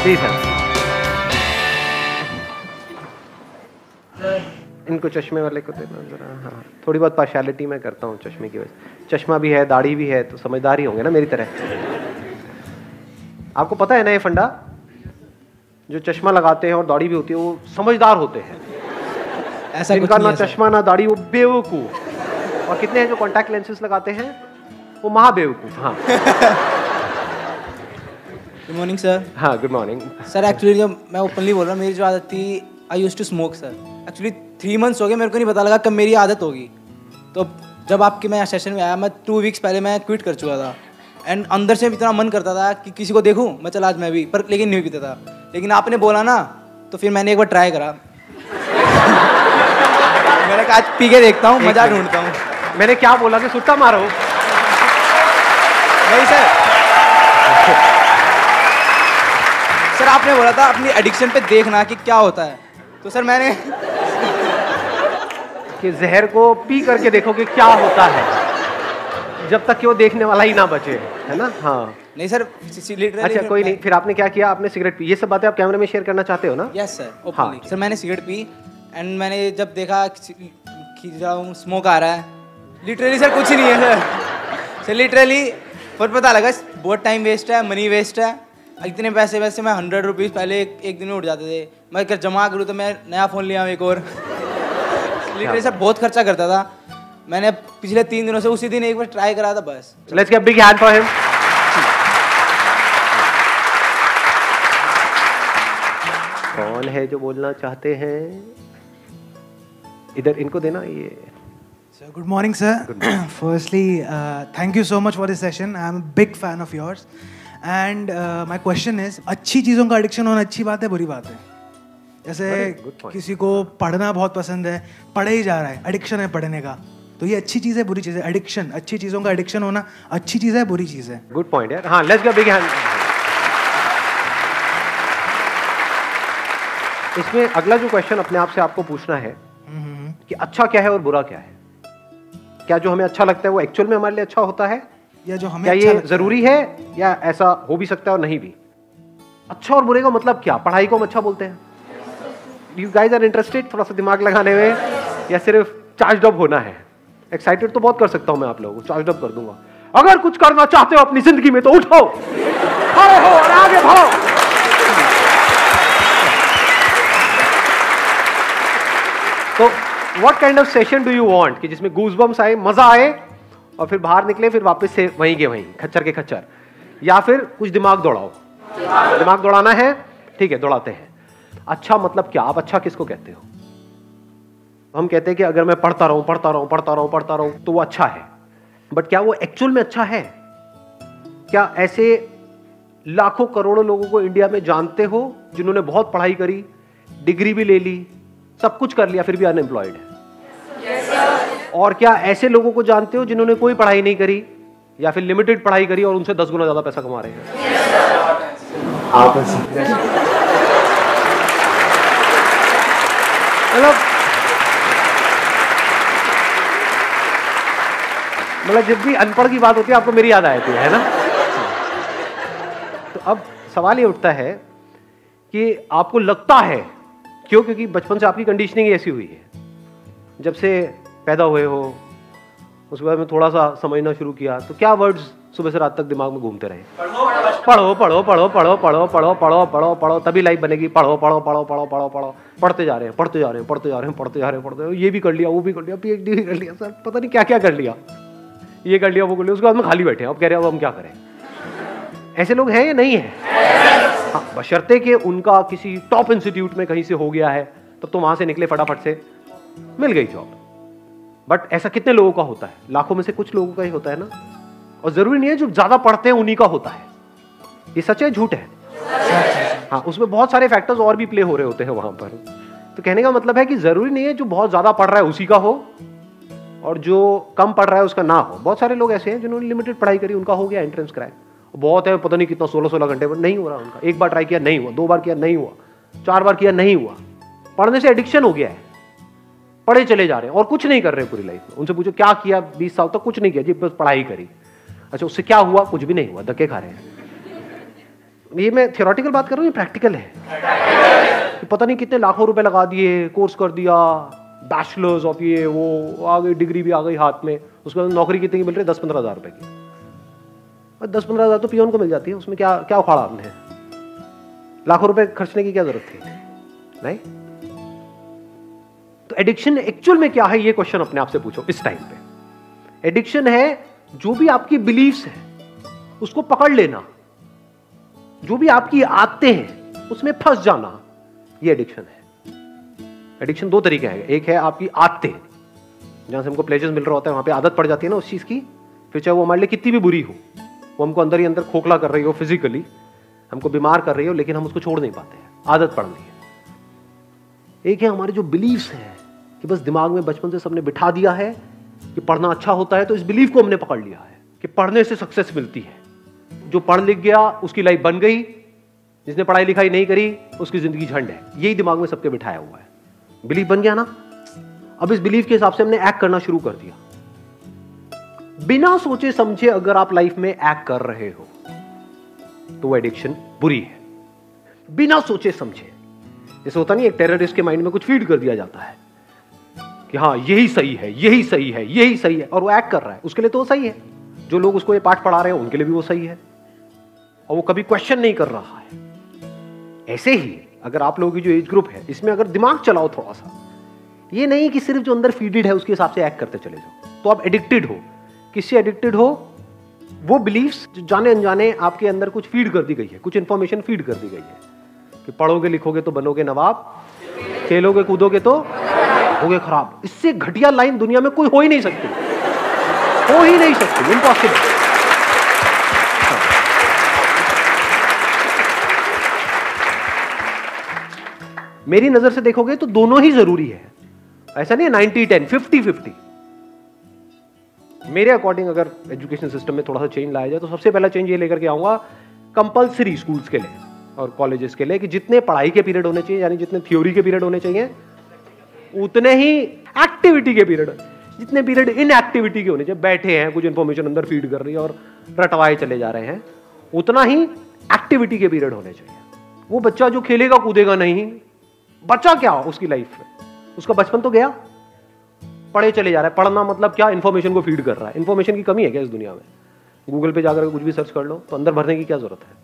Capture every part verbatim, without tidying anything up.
जी sir. इनको चश्मे वाले को देना जरा। हाँ, थोड़ी बहुत पार्शियलिटी मैं करता हूँ चश्मे की वजह। चश्मा भी है, दाढ़ी भी है, तो समझदार ही होंगे ना मेरी तरह। आपको पता है ना ये फंडा, जो चश्मा लगाते हैं और दाढ़ी भी होती है वो समझदार होते हैं। ऐसा जिनका ना चश्मा ना दाढ़ी वो बेवकूफ, और कितने हैं जो कॉन्टैक्ट लेंसेज लगाते हैं वो महाबेवकूफ। हाँ गुड मॉर्निंग सर। हाँ गुड मॉर्निंग सर। एक्चुअली जब मैं ओपनली बोल रहा हूँ, मेरी जो आदत थी, I used to smoke sir. Actually three months हो गए, मेरे को नहीं पता लगा कब मेरी आदत होगी। तो जब आपके मैं सेशन में आया, मैं टू वीक्स पहले मैं क्विट कर चुका था। एंड अंदर से इतना मन करता था कि किसी को देखूं, मैं चला आज मैं भी, पर लेकिन नहीं पीता था। लेकिन आपने बोला ना, तो फिर मैंने एक बार ट्राई करा। मैंने कहा आज पी के देखता हूँ, मजा ढूंढता हूँ। मैंने क्या बोला कि सुट्टा मारो? नहीं सर। सर आपने बोला था अपनी एडिक्शन पे देखना कि क्या होता है, तो सर मैंने कि जहर को पी करके देखो कि क्या होता है, जब तक कि वो देखने वाला ही ना बचे, है ना? हाँ नहीं सर। अच्छा कोई नहीं, फिर आपने क्या किया? आपने सिगरेट पी। ये सब बातें आप कैमरे में शेयर करना चाहते हो ना? Yes sir, openly. सर मैंने सिगरेट पी एंड मैंने जब देखा कि स्मोक आ रहा है, लिटरली सर कुछ नहीं है सर। सर लिटरली पर पता लगा बहुत टाइम वेस्ट है, मनी वेस्ट है। इतने पैसे वैसे मैं हंड्रेड रुपीज़ पहले एक, एक दिन में उठ जाते थे। मैं अगर जमा करूँ तो मैं नया फ़ोन लिया एक और। लिटरली सर बहुत खर्चा करता था। मैंने पिछले तीन दिनों से उसी दिन एक बार ट्राई करा था बस। Let's give big hand for him. कौन है जो बोलना चाहते हैं? इधर इनको देना ये। So good morning, sir. Firstly, uh, thank you so much for this session. I am a big fan of yours. And uh, my question is, अच्छी चीज़ों का एडिक्शन होना अच्छी बात है, बुरी बात है? जैसे किसी को पढ़ना बहुत पसंद है, पढ़े ही जा रहा है, एडिक्शन है पढ़ने का, तो ये अच्छी चीज़ है बुरी चीज़ है? एडिक्शन, अच्छी चीज़ों का एडिक्शन होना अच्छी चीज़ है बुरी चीज़ है? गुड पॉइंट यार। हाँ, लेट्स गिव बिग हैंड। इसमें अगला जो क्वेश्चन अपने आप से आपको पूछना है कि अच्छा क्या है और बुरा क्या है? क्या जो हमें अच्छा लगता है वो एक्चुअल में हमारे लिए अच्छा होता है, या जो हमें क्या अच्छा ये जरूरी है, या ऐसा हो भी सकता है और नहीं भी? अच्छा और बुरे का मतलब क्या? पढ़ाई को हम अच्छा बोलते हैं? यू गाइज आर इंटरेस्टेड थोड़ा सा दिमाग लगाने में, या सिर्फ चार्ज अप होना है? एक्साइटेड तो बहुत कर सकता हूं मैं आप लोगों को, चार्ज अप कर दूंगा। अगर कुछ करना चाहते हो अपनी जिंदगी में तो उठो, खड़े हो और आगे बढ़ो। तो what kind of session do you want कि जिसमें गूज़बम्स आए, मजा आए, और फिर बाहर निकले फिर वापस से वहीं के वहीं, खच्चर के खच्चर? या फिर कुछ दिमाग दौड़ाओ? दिमाग दौड़ाना है, ठीक है, दौड़ाते हैं। अच्छा मतलब क्या? आप अच्छा किसको कहते हो? हम कहते हैं कि अगर मैं पढ़ता रहूं पढ़ता रहूं पढ़ता रहूं पढ़ता रहूं तो वो अच्छा है, बट क्या वो एक्चुअल में अच्छा है? क्या ऐसे लाखों करोड़ों लोगों को इंडिया में जानते हो जिन्होंने बहुत पढ़ाई करी, डिग्री भी ले ली, सब कुछ कर लिया, फिर भी अनएम्प्लॉयड है? yes, और क्या ऐसे लोगों को जानते हो जिन्होंने कोई पढ़ाई नहीं करी या फिर लिमिटेड पढ़ाई करी और उनसे दस गुना ज्यादा पैसा कमा रहे हैं? मतलब मतलब जब भी अनपढ़ की बात होती है आपको मेरी याद आती है, है ना? तो अब सवाल ये उठता है कि आपको लगता है क्यों? क्योंकि बचपन से आपकी कंडीशनिंग ऐसी हुई है, जब से पैदा हुए हो उसके बाद में थोड़ा सा समझना शुरू किया तो क्या वर्ड्स सुबह से रात तक दिमाग में घूमते रहे? पढ़ो पढ़ो पढ़ो पढ़ो पढ़ो पढ़ो पढ़ो पढ़ो पढ़ो तभी लाइफ बनेगी, पढ़ो पढ़ो पढ़ो पढ़ो पढ़ो पढ़ो पढ़ते जा रहे हैं पढ़ते जा रहे हैं पढ़ते जा रहे हैं पढ़ते जा रहे हैं पढ़ते, ये भी कर लिया वो भी कर लिया, पीएचडी भी कर लिया, सर पता नहीं क्या क्या कर लिया, ये कर लिया वो कर लिया, उसके बाद में खाली बैठे हैं, अब कह रहे हैं अब हम क्या करें? ऐसे लोग हैं या नहीं है? हाँ, बशर्ते कि उनका किसी टॉप इंस्टीट्यूट में कहीं से हो गया है, तब तो वहां से निकले फटाफट से मिल गई जॉब। बट ऐसा कितने लोगों का होता है? लाखों में से कुछ लोगों का ही होता है ना। और जरूरी नहीं है जो ज्यादा पढ़ते हैं उन्हीं का होता है। ये सच है झूठ है? हाँ, उसमें बहुत सारे फैक्टर्स और भी प्ले हो रहे होते हैं वहां पर। तो कहने का मतलब है कि जरूरी नहीं है जो बहुत ज्यादा पढ़ रहा है उसी का हो और जो कम पढ़ रहा है उसका ना हो। बहुत सारे लोग ऐसे हैं जिन्होंने लिमिटेड पढ़ाई करी, उनका हो गया एंट्रेंस क्रैक, बहुत है, पता नहीं कितना सोलह सोलह घंटे पर नहीं हो रहा उनका। एक बार ट्राई किया नहीं हुआ, दो बार किया नहीं हुआ, चार बार किया नहीं हुआ। पढ़ने से एडिक्शन हो गया है, पढ़े चले जा रहे हैं और कुछ नहीं कर रहे पूरी लाइफ में। उनसे पूछो क्या किया बीस साल तक? कुछ नहीं किया जी, बस पढ़ाई करी। अच्छा उससे क्या हुआ? कुछ भी नहीं हुआ, धक्के खा रहे हैं। ये मैं थियोरेटिकल बात कर रहा हूँ, ये प्रैक्टिकल है कि पता नहीं कितने लाखों रुपए लगा दिए, कोर्स कर दिया, बैचलर्स ऑफ ये वो, आ गई डिग्री भी आ गई हाथ में, उसके बाद नौकरी कितनी की मिल रही है? दस पंद्रह हजार रुपए की। और दस पंद्रह हजार तो पियोन को मिल जाती है, उसमें क्या क्या उखाड़ा आपने? लाखों रुपए खर्चने की क्या जरूरत थी? नहीं। तो एडिक्शन एक्चुअल में क्या है, ये क्वेश्चन अपने आप से पूछो इस टाइम पे। एडिक्शन है जो भी आपकी बिलीफ्स है उसको पकड़ लेना, जो भी आपकी आदतें हैं उसमें फंस जाना, ये एडिक्शन है। एडिक्शन दो तरीके हैं, एक है आपकी आदतें, जहां से हमको प्लेजर्स मिल रहा होता है, वहां पे आदत पड़ जाती है ना उस चीज की, फिर चाहे वो हमारे लिए कितनी भी बुरी हो, वो हमको अंदर ही अंदर खोखला कर रही हो, फिजिकली हमको बीमार कर रही हो, लेकिन हम उसको छोड़ नहीं पाते हैं, आदत पड़ रही है। एक है हमारे जो बिलीव्स हैं कि बस दिमाग में बचपन से सबने बिठा दिया है कि पढ़ना अच्छा होता है, तो इस बिलीफ को हमने पकड़ लिया है कि पढ़ने से सक्सेस मिलती है। जो पढ़ लिख गया उसकी लाइफ बन गई, जिसने पढ़ाई लिखाई नहीं करी उसकी जिंदगी झंड है। यही दिमाग में सबके बिठाया हुआ है। बिलीफ बन गया ना, अब इस बिलीफ के हिसाब से हमने एक्ट करना शुरू कर दिया। बिना सोचे समझे अगर आप लाइफ में एक्ट कर रहे हो तो वो एडिक्शन बुरी है। बिना सोचे समझे, जैसे होता नहीं, एक टेररिस्ट के माइंड में कुछ फीड कर दिया जाता है कि हाँ यही सही है, यही सही है, यही सही है, और वो एक्ट कर रहा है, उसके लिए तो वो सही है। जो लोग उसको ये पाठ पढ़ा रहे हैं उनके लिए भी वो सही है, और वो कभी क्वेश्चन नहीं कर रहा है। ऐसे ही अगर आप लोगों की जो एज ग्रुप है इसमें अगर दिमाग चलाओ थोड़ा सा, ये नहीं कि सिर्फ जो अंदर फीडेड है उसके हिसाब से एक्ट करते चले जाओ, तो आप एडिक्टेड हो। किससे एडिक्टेड हो? वो बिलीफ्स जो जाने अनजाने आपके अंदर कुछ फीड कर दी गई है, कुछ इंफॉर्मेशन फीड कर दी गई है कि पढ़ोगे लिखोगे तो बनोगे नवाब, खेलोगे कूदोगे तो होगे खराब। इससे घटिया लाइन दुनिया में कोई हो ही नहीं सकती, हो ही नहीं सकती, इम्पॉसिबल। मेरी नजर से देखोगे तो दोनों ही जरूरी है, ऐसा नहीं है नाइंटी टेन, फिफ्टी फिफ्टी। मेरे अकॉर्डिंग अगर एजुकेशन सिस्टम में थोड़ा सा चेंज लाया जाए तो सबसे पहला चेंज ये लेकर के आऊंगा कंपलसरी स्कूल्स के लिए और कॉलेजेस के लिए कि जितने पढ़ाई के पीरियड होने चाहिए, यानी जितने थ्योरी के पीरियड होने चाहिए, उतने ही एक्टिविटी के पीरियड, जितने पीरियड इन एक्टिविटी के होने चाहिए, बैठे हैं कुछ इंफॉर्मेशन अंदर फीड कर रही है और रटवाए चले जा रहे हैं, उतना ही एक्टिविटी के पीरियड होने चाहिए। वो बच्चा जो खेलेगा कूदेगा नहीं, बच्चा क्या उसकी लाइफ में, उसका बचपन तो गया, पढ़े चले जा रहा है। पढ़ना मतलब क्या? इंफॉर्मेशन को फीड कर रहा है। इंफॉर्मेशन की कमी है क्या इस दुनिया में? गूगल पे जाकर कुछ भी सर्च कर लो तो अंदर भरने की क्या जरूरत है?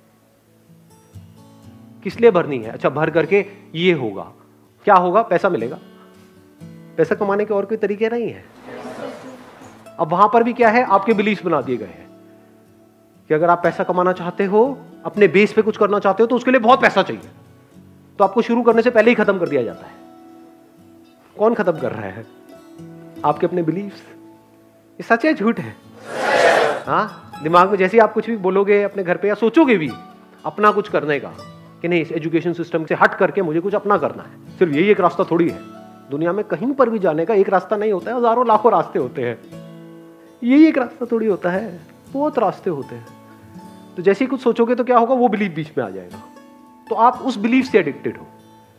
किस लिए भरनी है? अच्छा, भर करके ये होगा, क्या होगा? पैसा मिलेगा। पैसा कमाने के और कोई तरीके नहीं है। अब वहां पर भी क्या है, आपके बिलीफ बना दिए गए हैं कि अगर आप पैसा कमाना चाहते हो, अपने बेस पे कुछ करना चाहते हो, तो उसके लिए बहुत पैसा चाहिए, तो आपको शुरू करने से पहले ही खत्म कर दिया जाता है। कौन खत्म कर रहा है? आपके अपने बिलीफ्स। ये सच है झूठ है? हाँ, दिमाग में जैसे ही आप कुछ भी बोलोगे अपने घर पे या सोचोगे भी अपना कुछ करने का कि नहीं, इस एजुकेशन सिस्टम से हट करके मुझे कुछ अपना करना है, सिर्फ यही एक रास्ता थोड़ी है। दुनिया में कहीं पर भी जाने का एक रास्ता नहीं होता है, हजारों लाखों रास्ते होते हैं। यही एक रास्ता थोड़ी होता है, बहुत रास्ते होते हैं। तो जैसे ही कुछ सोचोगे तो क्या होगा, वो बिलीफ बीच में आ जाएगा, तो आप उस बिलीफ से एडिक्टेड हो।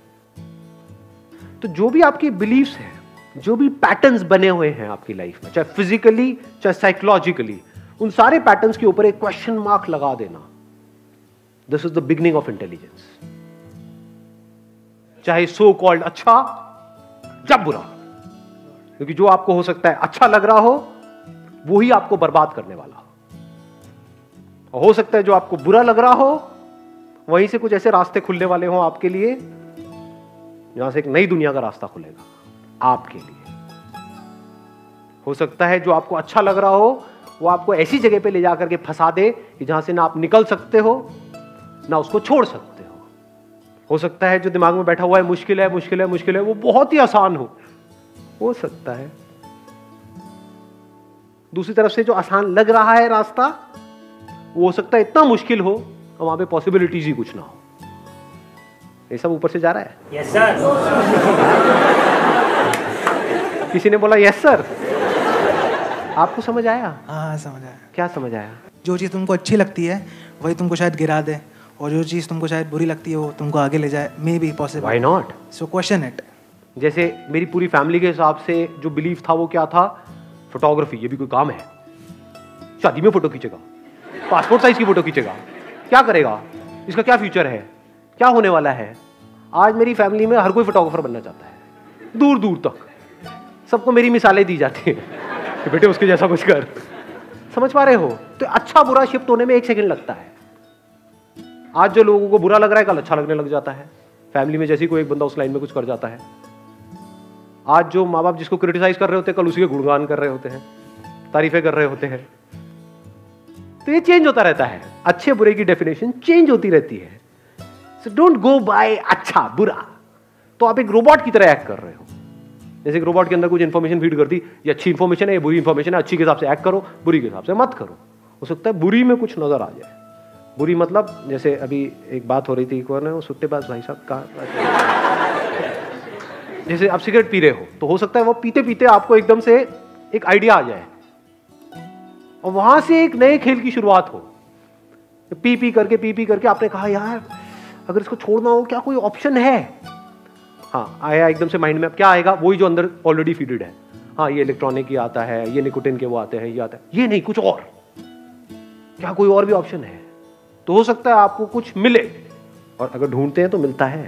तो जो भी आपकी बिलीफ्स हैं, जो भी पैटर्न्स बने हुए हैं आपकी लाइफ में, चाहे फिजिकली चाहे साइकोलॉजिकली, उन सारे पैटर्न्स के ऊपर एक क्वेश्चन मार्क लगा देना। This is the beginning of intelligence. चाहे सो कॉल्ड अच्छा या बुरा, क्योंकि जो आपको हो सकता है अच्छा लग रहा हो वो ही आपको बर्बाद करने वाला हो, हो सकता है जो आपको बुरा लग रहा हो वहीं से कुछ ऐसे रास्ते खुलने वाले हों आपके लिए जहां से एक नई दुनिया का रास्ता खुलेगा आपके लिए। हो सकता है जो आपको अच्छा लग रहा हो वो आपको ऐसी जगह पे ले जाकर के फंसा दे कि जहां से ना आप निकल सकते हो ना उसको छोड़ सकते हो। हो सकता है जो दिमाग में बैठा हुआ है मुश्किल है मुश्किल है मुश्किल है, वो बहुत ही आसान हो हो सकता है। दूसरी तरफ से जो आसान लग रहा है रास्ता, वो हो सकता है इतना मुश्किल हो और वहां पे पॉसिबिलिटीज ही कुछ ना हो। ये सब ऊपर से जा रहा है। Yes sir. किसी ने बोला यस सर। आपको समझ आया? हाँ समझ आया। क्या समझ आया? जो चीज़ तुमको अच्छी लगती है वही तुमको शायद गिरा दे, और जो चीज़ तुमको शायद बुरी लगती है वो तुमको आगे ले जाए। May be possible. Why not? So question it. जैसे मेरी पूरी फैमिली के हिसाब से जो बिलीफ था वो क्या था? फोटोग्राफी। ये भी कोई काम है? शादी में फोटो खींचेगा, पासपोर्ट साइज की फोटो खींचेगा, क्या करेगा? इसका क्या फ्यूचर है, क्या होने वाला है। आज मेरी फैमिली में हर कोई फोटोग्राफर बनना चाहता है, दूर दूर तक सबको मेरी मिसालें दी जाती हैं कि बेटे उसके जैसा कुछ कर। समझ पा रहे हो? तो अच्छा बुरा शिफ्ट होने में एक सेकंड लगता है। आज जो लोगों को बुरा लग रहा है कल अच्छा लगने लग जाता है। फैमिली में जैसे कोई एक बंदा उस लाइन में कुछ कर जाता है। आज जो माँ बाप जिसको क्रिटिसाइज कर रहे होते हैं कल उसी के गुणगान कर रहे होते हैं, तारीफें कर रहे होते हैं। तो ये चेंज होता रहता है, अच्छे बुरे की डेफिनेशन चेंज होती रहती है। सो डोंट गो बाय अच्छा बुरा। तो आप एक रोबोट की तरह एक्ट कर रहे हो। जैसे एक रोबोट के अंदर कुछ इन्फॉर्मेशन फीड करती, ये अच्छी इन्फॉर्मेशन है, ये बुरी इन्फॉर्मेशन है, अच्छी के हिसाब से एक्ट करो, बुरी के हिसाब से मत करो। हो सकता है बुरी में कुछ नजर आ जाए। बुरी मतलब जैसे अभी एक बात हो रही थी, कौन है वो सुट्टेबाज भाई साहब का, जैसे आप सिगरेट पी रहे हो तो हो सकता है वो पीते पीते आपको एकदम से एक आइडिया आ जाए और वहां से एक नए खेल की शुरुआत हो। पी पी करके पी पी करके आपने कहा यार अगर इसको छोड़ना हो क्या कोई ऑप्शन है। हाँ आया एकदम से माइंड में, अब क्या आएगा, वही जो अंदर ऑलरेडी फीडेड है। हाँ ये इलेक्ट्रॉनिक ही आता है, ये निकोटिन के वो आते हैं, ये आता है, ये नहीं कुछ और, क्या कोई और भी ऑप्शन है। तो हो सकता है आपको कुछ मिले, और अगर ढूंढते हैं तो मिलता है।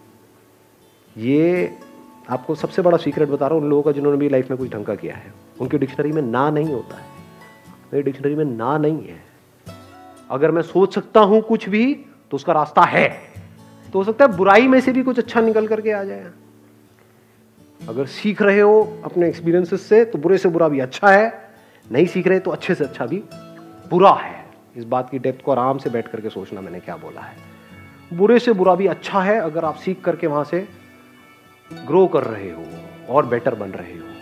ये आपको सबसे बड़ा सीक्रेट बता रहा हूँ उन लोगों का जिन्होंने भी लाइफ में कुछ ढंग का किया है। उनकी डिक्शनरी में ना नहीं होता है, मेरी डिक्शनरी में ना नहीं है। अगर मैं सोच सकता हूं कुछ भी तो उसका रास्ता है। तो हो सकता है बुराई में से भी कुछ अच्छा निकल करके आ जाए। अगर सीख रहे हो अपने एक्सपीरियंसेस से तो बुरे से बुरा भी अच्छा है, नहीं सीख रहे तो अच्छे से अच्छा भी बुरा है। इस बात की डेप्थ को आराम से बैठ करके सोचना मैंने क्या बोला है। बुरे से बुरा भी अच्छा है अगर आप सीख करके वहां से ग्रो कर रहे हो और बेटर बन रहे हो।